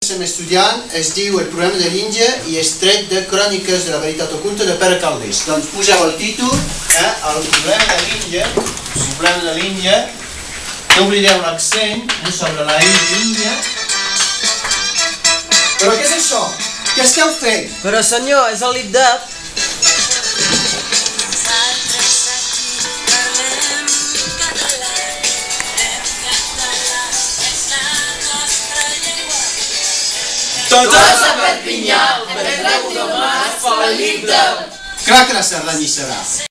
estem estudiant es diu El problema de l'Índia i és tret de Cròniques de la veritat oculta de Pere Calders. Doncs poseu el títol, El problema de l'Índia, El problema de l'Índia, no oblideu l'accent sobre la I d'Índia. Però què és això? Què esteu fent? Però senyor, és el lip-dub. Tots a Perpinyà, el Pedret Tomàs fa el lip-dub. Clar que la Cerdanya hi serà.